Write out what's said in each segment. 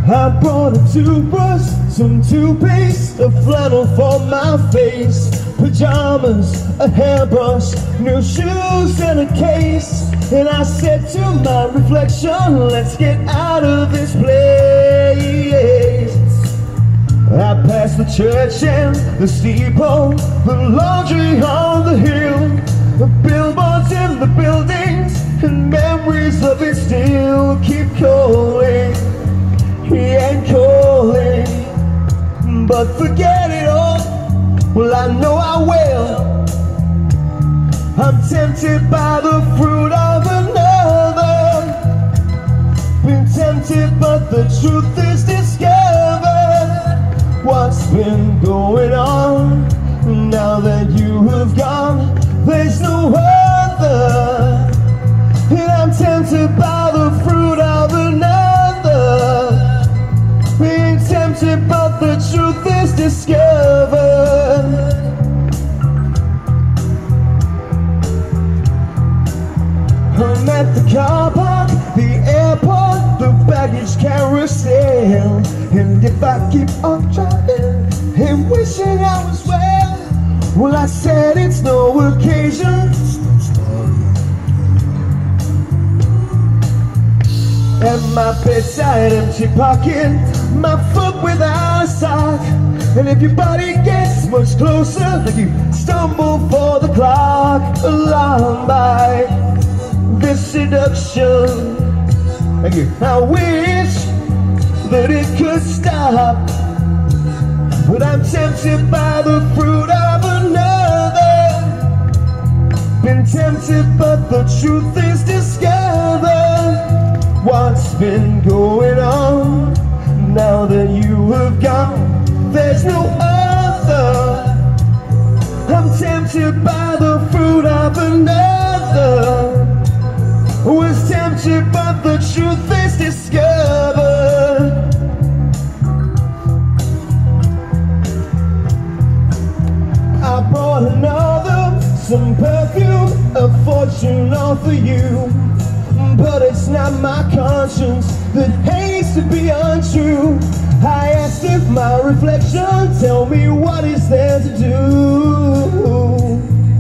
I brought a toothbrush, some toothpaste, a flannel for my face, pajamas, a hairbrush, new shoes and a case. And I said to my reflection, let's get out of this place. I passed the church and the steeple, the laundry on the hill, the billboards in the buildings, and memories of it still keep calling. He ain't calling, but forget it all. Well, I know I will. I'm tempted by the fruit of another, been tempted, but the truth is discovered. What's been going on now that you have gone? There's no other. And I'm tempted by the fruit of another, being tempted, but the truth is discovered. I'm at the car park, the airport, the baggage carousel. And if I keep on driving and wishing I was well, I said it's no occasion. At my bedside, empty pocket, my foot without a sock. And if your body gets much closer, like you stumble for the clock, alarmed by this seduction. Thank you. I wish that it could stop, but I'm tempted by the fruit of another, been tempted, but the truth is discovered. What's been going on now that you have gone? There's no other. I'm tempted by the fruit of another, was tempted, but the truth is discovered. I brought another, some perfume, a fortune all for you. But it's not my conscience that hates to be untrue. I asked if my reflection tell me what is there to do.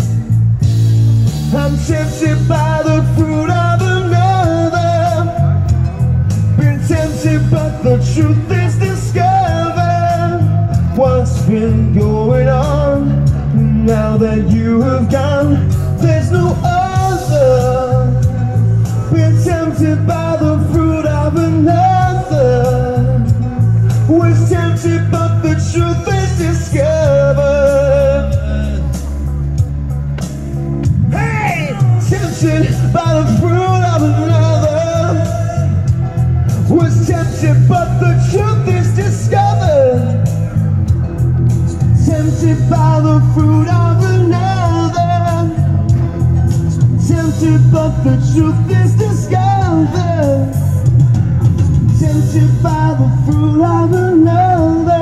I'm tempted by the fruit of another, been tempted, but the truth is discovered. What's been going on now that you have gone? There's no other. Been tempted by the fruit of another, was tempted, but the truth is discovered. Hey! Tempted by the fruit of another, was tempted, but the truth is discovered. Tempted by the fruit of another, tempted, but the truth is discovered. Tempted by the fruit of another.